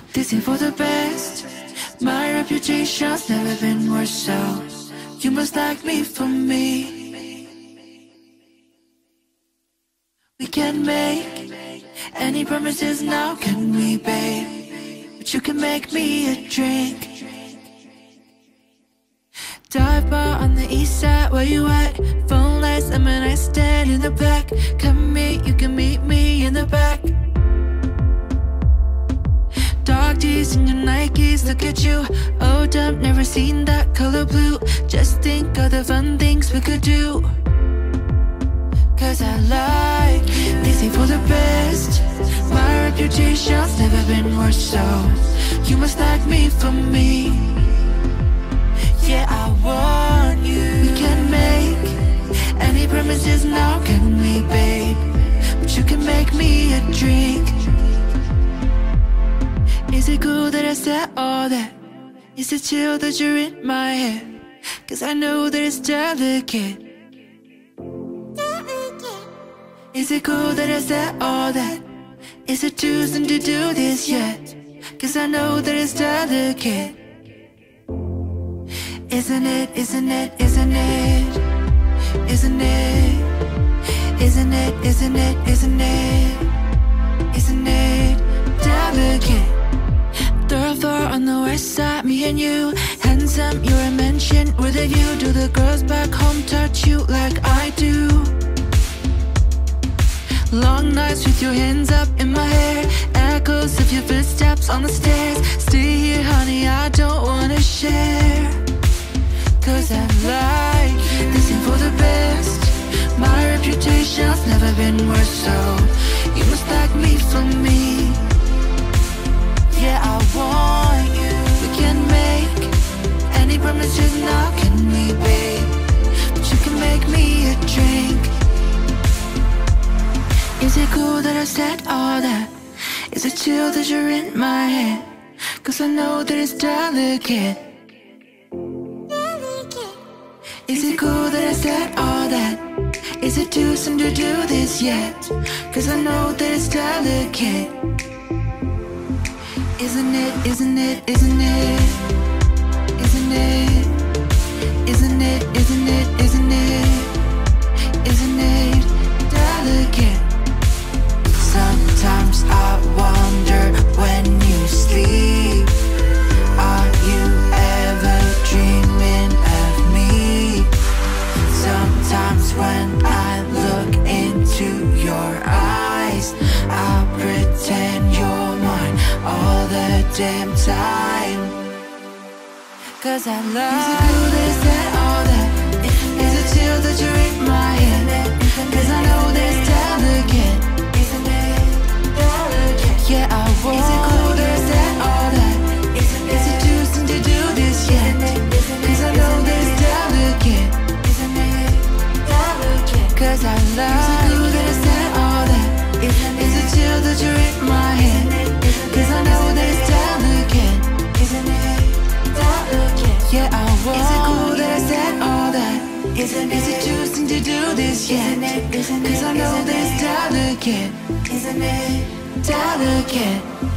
This ain't for the best. My reputation's never been worse, so you must like me for me. We can't make any promises now, can we, babe? But you can make me a drink. Dive bar on the east side, where you at? Phone lights, I'm a nice stand in the back. Come meet, you can meet me in the back. Dog tees and your Nikes, look at you. Old up, never seen that color blue. Just think of the fun things we could do. Cause I like, this ain't for the best. My reputation's never been worse, so you must like me for me. Yeah, I want you. We can't make any promises now, can we, babe? But you can make me a drink. Is it cool that I said all that? Is it chill that you're in my head? Cause I know that it's delicate. Is it cool that I said all that? Is it too soon to do this yet? Cause I know that it's delicate. Isn't it, isn't it, isn't it? Isn't it? Isn't it, isn't it, isn't it? Isn't it delicate? Third floor on the west side, me and you. Handsome, you're a mansion with a view. Do the girls back home touch you like I do? Long nights with your hands up in my hair. Echoes of your footsteps on the stairs. Stay here, honey, I don't wanna share. Cause I like, this ain't for the best. My reputation's never been worse, so you must like me for me. Yeah, I want you. We can't make any promises now, can we, babe? But you can make me a drink. Is it cool that I said all that? Is it chill that you're in my head? Cause I know that it's delicate. Is it cool that I said all that? Is it too soon to do this yet? Cause I know that it's delicate. Isn't it, isn't it, isn't it? Isn't it? Isn't it, isn't it, isn't it? Isn't it delicate? Sometimes I wonder when you sleep, are you ever dreaming of me? Sometimes when I look into your eyes, I pretend you're mine all the damn time. Cause I love. Is it cool that I said all that? Is it chill that you're in my head? Cause I know that it's delicate. Yeah, I want. Is it cool that I said all that? Is it too soon to do this yet? Cause I know that it's delicate. Cause I love. Is it cool that I said all that? Is it chill that you're in my head? Cause I know that it's delicate. Yeah, I want. Is it cool that I said all that? Is it too soon to do this yet? Cause I know that it's delicate. Isn't it delicate?